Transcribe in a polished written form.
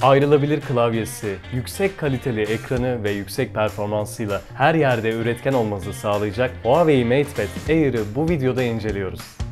Ayrılabilir klavyesi, yüksek kaliteli ekranı ve yüksek performansıyla her yerde üretken olması sağlayacak Huawei MatePad Air'ı bu videoda inceliyoruz.